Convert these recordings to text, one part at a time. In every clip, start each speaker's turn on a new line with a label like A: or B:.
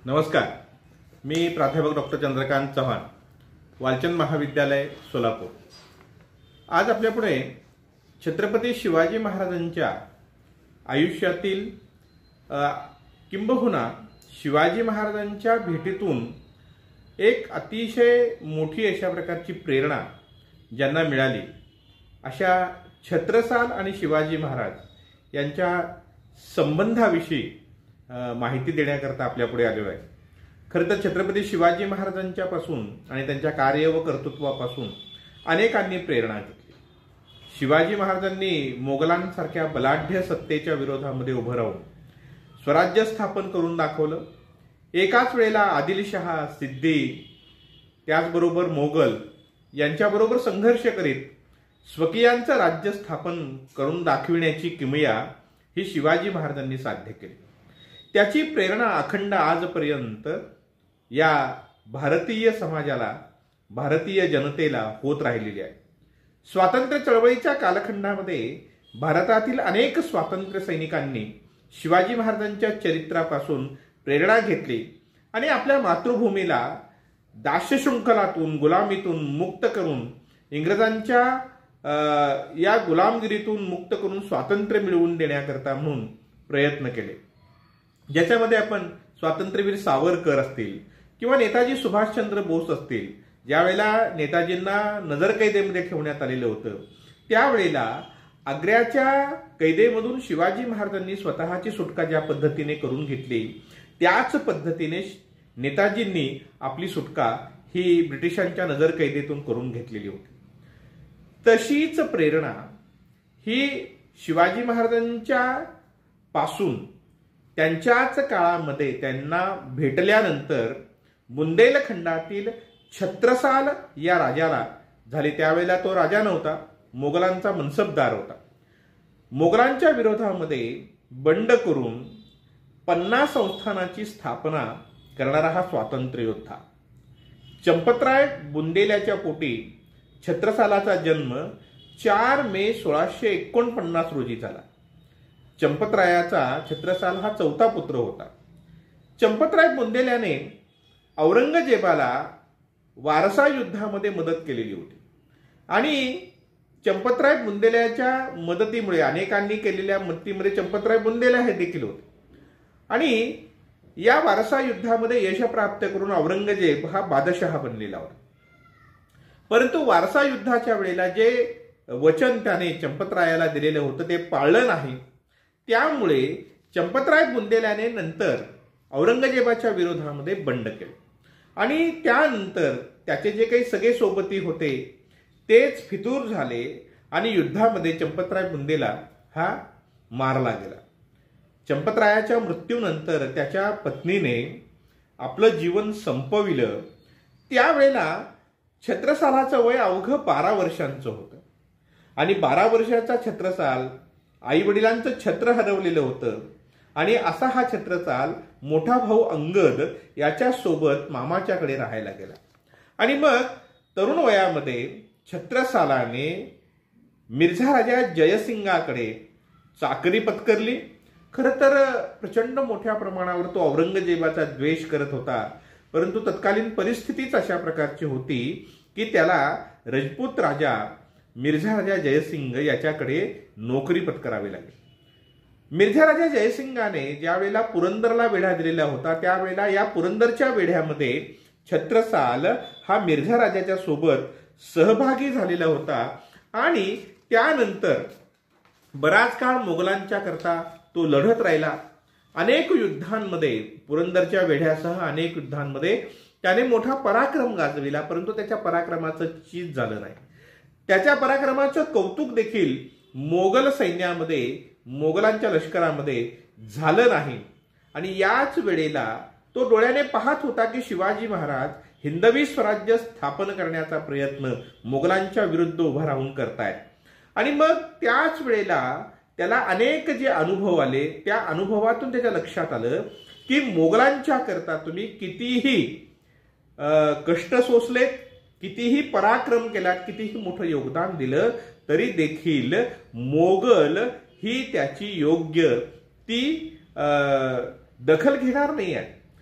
A: नमस्कार, मी प्राध्यापक डॉक्टर चंद्रकांत चव्हाण, वालचंद महाविद्यालय सोलापूर। आज आपल्यापुढे छत्रपती शिवाजी महाराजांच्या आयुष्यातील किंबहुना शिवाजी महाराजांच्या भेटीतून एक अतिशय मोठी अशा प्रकारची प्रेरणा ज्यांना मिळाली अशा छत्रसाल आणि शिवाजी महाराज यांच्या संबंधाविषयी माहिती देण्याकरता आपल्यापुढे आलेलो आहे। खरं तर छत्रपती शिवाजी महाराजांच्या पासून आणि त्यांच्या कार्य व कर्तृत्वापासून अनेकांनी प्रेरणा घेतली। शिवाजी महाराजांनी मोगलांसारख्या बलाढ्य सत्तेच्या विरोधामध्ये उभं राहून स्वराज्य स्थापन करून दाखवलं। एकाच वेळेला आदिलशहा, सिद्दी, त्याचबरोबर मोगल यांच्याबरोबर संघर्ष करीत स्वकीयांचं राज्य स्थापन करून दाखविण्याची किमया ही शिवाजी महाराजांनी साध्य केली। त्याची प्रेरणा अखंड आजपर्यंत या भारतीय समाजाला, भारतीय जनतेला होत राहिलेली आहे। स्वातंत्र्य चळवळीच्या कालखंडामध्ये भारतातील अनेक स्वातंत्र्य सैनिकांनी शिवाजी महाराजांच्या चरित्रापासून प्रेरणा घेतली आणि आपल्या मातृभूमीला दास्यशृंखलातून, गुलामीतून मुक्त करून, इंग्रजांच्या या गुलामगिरीतून मुक्त करून स्वातंत्र्य मिळवून देण्याकरता म्हणून प्रयत्न केले। ज्याच्यामध्ये आपण स्वातंत्र्यवीर सावरकर असतील किंवा नेताजी सुभाषचंद्र बोस असतील, ज्यावेळेला नेताजींना नजरकैदेमध्ये ठेवण्यात आलेलं होतं, त्यावेळेला आग्र्याच्या कैदेमधून शिवाजी महाराजांनी स्वतःची सुटका ज्या पद्धतीने करून घेतली, त्याच पद्धतीने नेताजींनी आपली सुटका ही ब्रिटिशांच्या नजरकैदेतून करून घेतलेली होती। तशीच प्रेरणा ही शिवाजी महाराजांच्या पासून त्यांच्याच काळामध्ये त्यांना भेटल्यानंतर बुंदेलखंडातील छत्रसाल या राजाला झाली। त्यावेळेला तो राजा नव्हता, मोगलांचा मनसबदार होता। मोगलांच्या विरोधामध्ये बंड करून 50 संस्थानाची स्थापना करणारा हा स्वातंत्र्य योद्धा। चंपतराय बुंदेल्याच्या पोटी छत्रसालाचा जन्म 4 मे 1649 रोजी झाला। चंपतरायाचा छत्रसाल हा 4था पुत्र होता। चंपतराय बुंदेल्याने औरंगजेबाला वारसा युद्धामध्ये मदत केलेली होती आणि चंपतराय बुंदेल्याच्या मदतीमुळे, अनेकांनी केलेल्या मदतीमध्ये चंपतराय बुंदेल्या हे देखील होते आणि या वारसा युद्धामध्ये यश प्राप्त करून औरंगजेब हा बादशहा बनलेला होता। परंतु वारसा युद्धाच्या वेळेला जे वचन त्याने चंपतरायाला दिलेलं होतं ते पाळलं नाही। त्यामुळे चंपतराय बुंदेल्याने नंतर औरंगजेबाच्या विरोधामध्ये बंड केले आणि त्यानंतर त्याचे जे काही सगळे सोबती होते तेच फितूर झाले आणि युद्धामध्ये चंपतराय बुंदेला हा मारला गेला। चंपतरायाच्या मृत्यूनंतर त्याच्या पत्नीने आपलं जीवन संपविलं। त्यावेळेला छत्रसालाचं वय अवघं 12 वर्षांचं होतं आणि 12 वर्षाचा छत्रसाल आई वडिलांचं छत्र हरवलेलं होतं आणि असा हा छत्रसाल मोठा भाऊ अंगद याच्या सोबत मामाच्याकडे राहायला गेला आणि मग तरुण वयामध्ये छत्रसालाने मिर्झा राजा जयसिंगाकडे चाकरी पत्करली। खरं तर प्रचंड मोठ्या प्रमाणावर तो औरंगजेबाचा द्वेष करत होता, परंतु तत्कालीन परिस्थितीच अशा प्रकारची होती की त्याला राजपूत राजा मिर्झा राजा जयसिंग याच्याकडे नोकरी पत्करावी लागली। मिर्झा राजा जयसिंगाने ज्या वेळेला पुरंदरला वेढा दिलेला होता, त्यावेळेला या पुरंदरच्या वेढ्यामध्ये छत्रसाल हा मिर्झा राजाच्या सोबत सहभागी झालेला होता आणि त्यानंतर बराच काळ मोगलांच्या करता तो लढत राहिला। अनेक युद्धांमध्ये, पुरंदरच्या वेढ्यासह अनेक युद्धांमध्ये त्याने मोठा पराक्रम गाजविला, परंतु त्याच्या पराक्रमाचं चीज झालं नाही। त्याच्या पराक्रमाचं कौतुक देखील मोगल सैन्यामध्ये, मोगलांच्या लष्करामध्ये झालं नाही आणि याच वेळेला तो डोळ्याने पाहत होता की शिवाजी महाराज हिंदवी स्वराज्य स्थापन करण्याचा प्रयत्न मोगलांच्या विरुद्ध उभा राहून करतायत आणि मग त्याच वेळेला त्याला अनेक जे अनुभव आले, त्या अनुभवातून त्याच्या लक्षात आलं की मोगलांच्या करता तुम्ही कितीही कष्ट सोसलेत, कितीही पराक्रम केला, कितीही मोठं योगदान दिलं, तरी देखील मोगल ही त्याची योग्य ती दखल घेणार नाही आहे।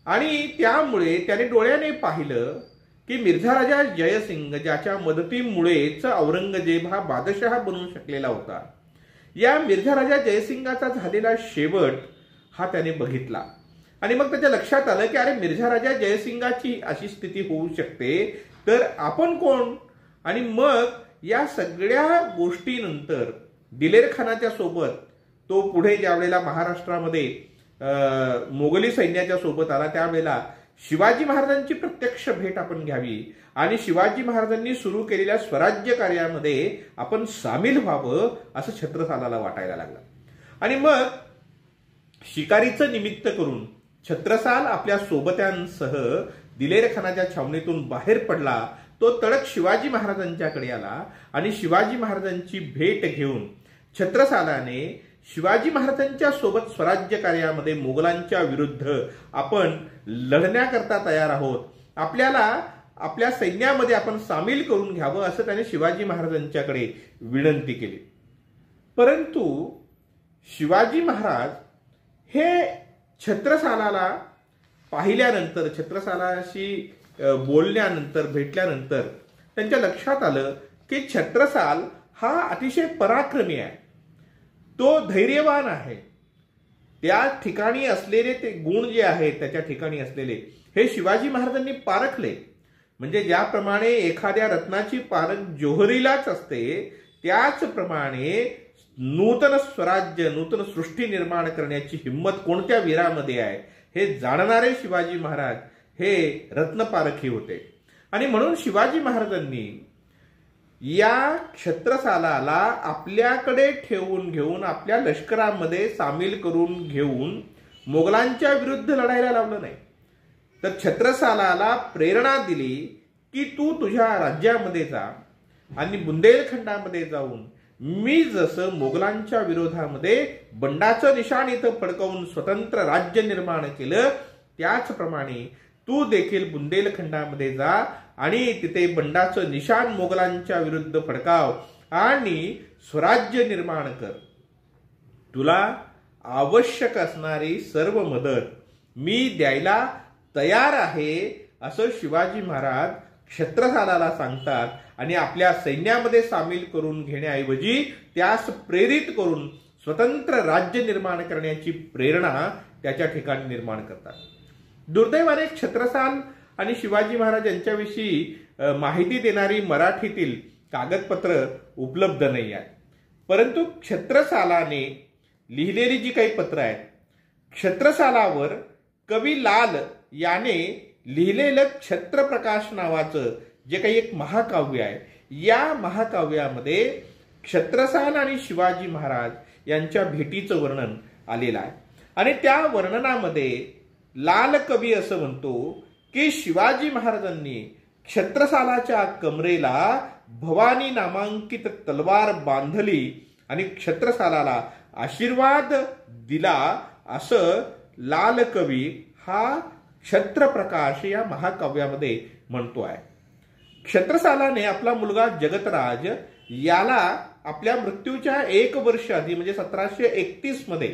A: आणि त्यामुळे त्याने डोळ्याने पाहिलं की मिर्झा राजा जयसिंग, ज्याच्या मदतीमुळेच औरंगजेब हा बादशहा बनू शकलेला होता, या मिर्झा राजा जयसिंगाचा झालेला शेवट हा त्याने बघितला. आणि मग त्याच्या लक्षात आलं की अरे, मिर्झा राजा जयसिंगाची अशी स्थिती होऊ शकते, तर आपण कोण? आणि मग या सगळ्या गोष्टीनंतर दिलेर खानाच्या सोबत तो पुढे ज्या वेळेला महाराष्ट्रामध्ये मोगली सैन्याच्या सोबत आला, त्यावेळेला शिवाजी महाराजांची प्रत्यक्ष भेट आपण घ्यावी आणि शिवाजी महाराजांनी सुरू केलेल्या स्वराज्य कार्यामध्ये आपण सामील व्हावं असं छत्रसालाला वाटायला लागलं. आणि मग शिकारीचं निमित्त करून छत्रसाल आपल्या सोबत्यांसह दिलेर खानाच्या छावणीतून बाहेर पडला. तो तडक शिवाजी महाराजांच्याकडे आला आणि शिवाजी महाराजांची भेट घेऊन छत्रसालाने शिवाजी महाराजांच्या सोबत स्वराज्य कार्यामध्ये मोगलांच्या विरुद्ध आपण लढण्याकरता तयार आहोत, आपल्याला आपल्या सैन्यामध्ये आपण सामील करून घ्यावं असं त्याने शिवाजी महाराजांच्याकडे विनंती केली. परंतु शिवाजी महाराज हे छत्रसालाला पाहिल्यानंतर, छत्रसालाशी बोलल्यानंतर, भेटल्यानंतर त्यांच्या लक्षात आलं की छत्रसाल हा अतिशय पराक्रमी आहे, तो धैर्यवान आहे. त्या ठिकाणी असलेले ते गुण जे आहेत, त्याच्या ठिकाणी असलेले हे शिवाजी महाराजांनी पारखले. म्हणजे ज्याप्रमाणे एखाद्या रत्नाची पारख जोहरीलाच असते, त्याचप्रमाणे नूतन स्वराज्य, नूतन सृष्टी निर्माण करण्याची हिंमत कोणत्या वीरामध्ये आहे हे जाणणारे शिवाजी महाराज हे रत्नपारखी होते. आणि म्हणून शिवाजी महाराजांनी या छत्रसालाला आपल्याकडे ठेवून घेऊन, आपल्या लष्करामध्ये सामील करून घेऊन मोगलांच्या विरुद्ध लढायला लावलं नाही, तर छत्रसालाला प्रेरणा दिली की तू तुझ्या राज्यामध्ये जा आणि बुंदेलखंडामध्ये जाऊन मी जसं मोगलांच्या विरोधामध्ये बंडाचं निशाण इथं फडकवून स्वतंत्र राज्य निर्माण केलं, त्याचप्रमाणे तू देखील बुंदेलखंडामध्ये जा आणि तिथे बंडाचं निशाण मोगलांच्या विरुद्ध फडकाव आणि स्वराज्य निर्माण कर. तुला आवश्यक असणारी सर्व मदत मी द्यायला तयार आहे असं शिवाजी महाराज छत्रसालाला सांगतात आणि आपल्या सैन्यामध्ये सामील करून घेण्याऐवजी त्यास प्रेरित करून स्वतंत्र राज्य निर्माण करण्याची प्रेरणा त्याच्या ठिकाणी निर्माण करतात. दुर्दैवाने छत्रसाल आणि शिवाजी महाराज यांच्याविषयी माहिती देणारी मराठीतील कागदपत्र उपलब्ध नाही आहेत. परंतु छत्रसालाने लिहिलेली जी काही पत्र आहेत, छत्रसालावर कवी लाल याने लिहिलेलं छत्रप्रकाश नावाचं जे काही एक महाकाव्य आहे, या महाकाव्यामध्ये छत्रसाल आणि शिवाजी महाराज यांच्या भेटीचं वर्णन आलेलं आहे. आणि त्या वर्णनामध्ये लाल कवी असं म्हणतो की शिवाजी महाराजांनी छत्रसालाच्या कमरेला भवानी नामांकित तलवार बांधली आणि छत्रसालाला आशीर्वाद दिला असं लाल कवी हा छत्रप्रकाश या महाकाव्यामध्ये म्हणतो आहे. छत्रसालाने आपला मुलगा जगतराज याला आपल्या मृत्यूच्या 1 वर्ष आधी म्हणजे 1731 मध्ये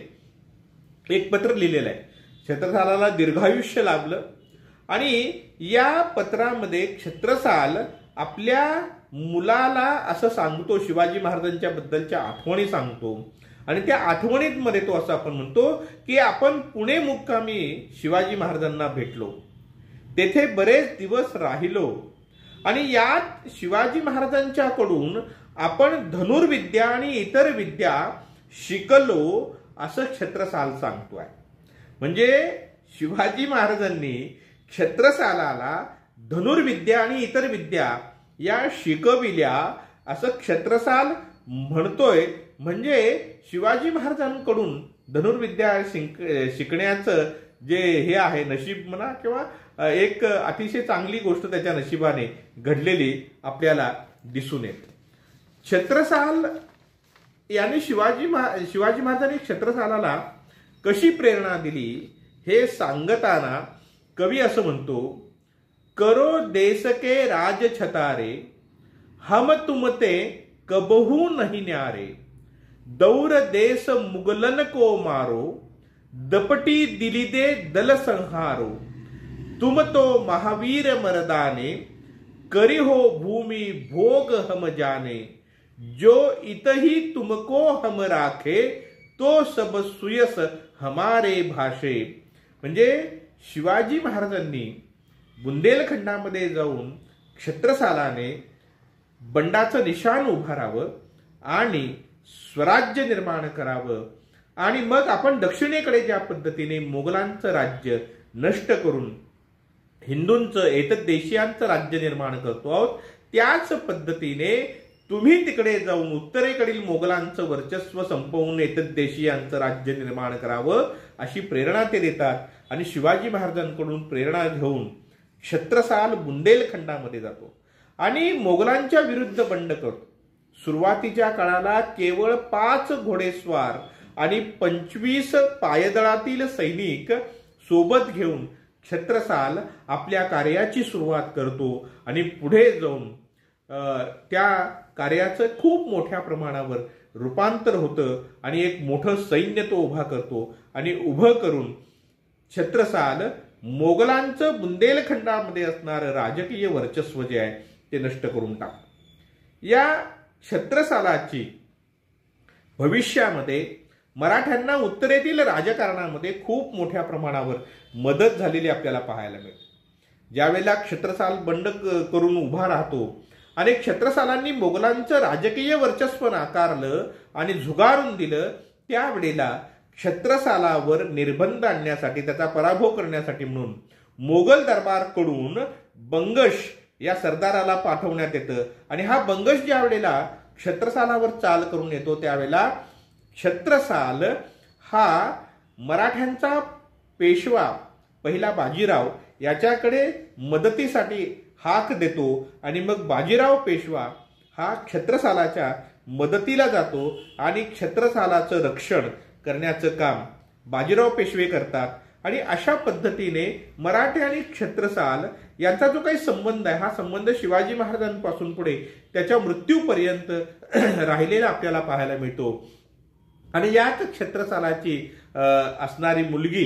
A: एक पत्र लिहिलेलं आहे. छत्रसालाला दीर्घायुष्य लाभलं आणि या पत्रामध्ये छत्रसाल आपल्या मुलाला असं सांगतो, शिवाजी महाराजांच्या बद्दलच्या आठवणी सांगतो आणि त्या आठवणींमध्ये तो असं आपण म्हणतो की आपण पुणे मुक्कामी शिवाजी महाराजांना भेटलो, तेथे बरेच दिवस राहिलो आणि यात शिवाजी महाराजांच्याकडून आपण धनुर्विद्या आणि इतर विद्या शिकलो असं छत्रसाल सांगतोय. म्हणजे शिवाजी महाराजांनी छत्रसालाला धनुर्विद्या आणि इतर विद्या या शिकविल्या असं छत्रसाल म्हणतोय. म्हणजे शिवाजी महाराजांकडून धनुर्विद्या शिकण्याचं जे हे आहे नशीब म्हणा किंवा एक अतिशय चांगली गोष्ट त्याच्या नशिबाने घडलेली आपल्याला दिसून येते. छत्रसाल याने शिवाजी महाराजांनी छत्रसालाला कशी प्रेरणा दिली हे सांगताना कवी असं म्हणतो, करो देश के राज छतारे हम तुमते कबहू नहीं न्यारे, दौर देश मुगलन को मारो, दपटी दिली दे दल संहारो, तुम तो महावीर मर्दाने, करी हो भूमि भोग हम जाने, जो इतही तुमको हम राखे, तो सब सुयस हमारे भाषे. म्हणजे शिवाजी महाराजांनी बुंदेलखंडामध्ये जाऊन क्षत्रसालाने बंडाचं निशाण उभारावं आणि स्वराज्य निर्माण करावं, आणि मग आपण दक्षिणेकडे ज्या पद्धतीने मोगलांचं राज्य नष्ट करून हिंदूंचं एतद्देशीयांचं राज्य निर्माण करतो आहोत, त्याच पद्धतीने तुम्ही तिकडे जाऊन उत्तरेकडील मोगलांचं वर्चस्व संपवून एतद्देशीयांचं राज्य निर्माण करावं अशी प्रेरणा ते देतात. आणि शिवाजी महाराजांकडून प्रेरणा घेऊन क्षत्रसाल बुंदेलखंडामध्ये जातो आणि मोगलांच्या विरुद्ध बंड करतो. सुरुवातीच्या काळाला केवळ 5 घोडेस्वार आणि 25 पायदळातील सैनिक सोबत घेऊन क्षत्रसाल आपल्या कार्याची सुरुवात करतो आणि पुढे जाऊन त्या कार्याचं खूप मोठ्या प्रमाणावर रूपांतर होतं आणि एक मोठं सैन्य तो उभा करतो आणि उभं करून क्षत्रसाल मोगलांचं बुंदेलखंडामध्ये असणारं राजकीय वर्चस्व जे आहे ते नष्ट करून टाकतो. या क्षत्रसालाची भविष्यामध्ये मराठ्यांना उत्तरेतील राजकारणामध्ये खूप मोठ्या प्रमाणावर मदत झालेली आपल्याला पाहायला मिळते. ज्यावेळेला क्षत्रसाल बंड करून उभा राहतो आणि क्षत्रसालांनी मोगलांचं राजकीय वर्चस्व नाकारलं आणि झुगारून दिलं, त्यावेळेला क्षत्रसालावर निर्बंध आणण्यासाठी, त्याचा पराभव करण्यासाठी म्हणून मोगल दरबारकडून बंगश या सरदाराला पाठवण्यात येतं. आणि हा बंगश ज्या वेळेला क्षत्रसालावर चाल करून येतो त्यावेळेला क्षत्रसाल हा मराठ्यांचा पेशवा पहिला बाजीराव याच्याकडे मदतीसाठी हाक देतो आणि मग बाजीराव पेशवा हा क्षत्रसालाच्या मदतीला जातो आणि क्षत्रसालाचं रक्षण करण्याचं काम बाजीराव पेशवे करतात. आणि अशा पद्धतीने मराठे आणि क्षत्रसाल यांचा जो काही संबंध आहे, हा संबंध शिवाजी महाराजांपासून पुढे त्याच्या मृत्यूपर्यंत राहिलेला आपल्याला पाहायला मिळतो. आणि याच क्षत्रसालाची असणारी मुलगी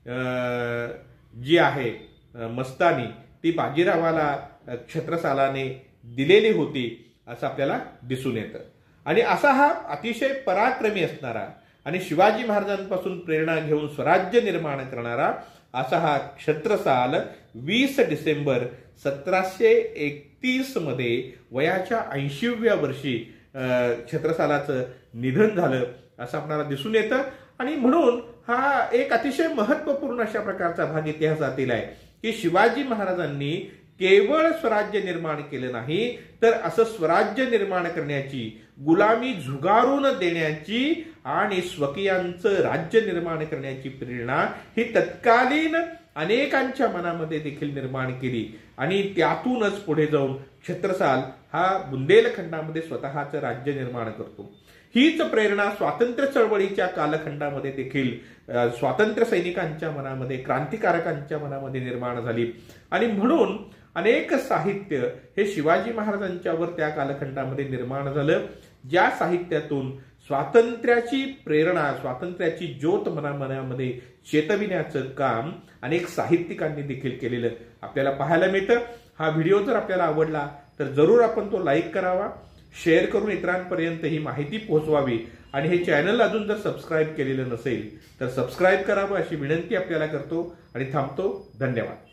A: जी आहे मस्तानी, ती बाजीरावाला क्षत्रसालाने दिलेली होती असं आपल्याला दिसून येतं. आणि असा हा अतिशय पराक्रमी असणारा आणि शिवाजी महाराजांपासून प्रेरणा घेऊन स्वराज्य निर्माण करणारा असा हा क्षत्रसाल 20 डिसेंबर 1731 मध्ये वयाच्या 80व्या वर्षी क्षत्रसालाचं निधन झालं असं आपल्याला दिसून येतं. आणि म्हणून हा एक अतिशय महत्वपूर्ण अशा प्रकारचा भाग इतिहासातील आहे की शिवाजी महाराजांनी केवळ स्वराज्य निर्माण केलं नाही, तर असं स्वराज्य निर्माण करण्याची, गुलामी झुगारून देण्याची आणि स्वकीयांचं राज्य निर्माण करण्याची प्रेरणा ही तत्कालीन अनेकांच्या मनामध्ये देखील निर्माण केली. आणि त्यातूनच पुढे जाऊन क्षत्रसाल हा बुंदेलखंडामध्ये स्वतःचं राज्य निर्माण करतो. हीच प्रेरणा स्वातंत्र्य चळवळीच्या कालखंडामध्ये देखील स्वातंत्र्य सैनिकांच्या मनामध्ये, क्रांतिकारकांच्या मनामध्ये निर्माण झाली. आणि म्हणून अनेक साहित्य हे शिवाजी महाराजांच्यावर त्या कालखंडामध्ये निर्माण झालं, ज्या साहित्यातून स्वातंत्र्याची प्रेरणा, स्वातंत्र्याची ज्योत मनामध्ये चेतविण्याचं काम अनेक साहित्यिकांनी देखील केलेलं आपल्याला पाहायला मिळतं. हा व्हिडिओ जर आपल्याला आवडला तर जरूर आपण तो लाईक करावा, शेअर करून इतरांपर्यंत ही माहिती पोहोचवावी. आणि हे चॅनल अजून जर सबस्क्राईब केलेलं नसेल तर सबस्क्राईब करावं अशी विनंती आपल्याला करतो आणि थांबतो. धन्यवाद.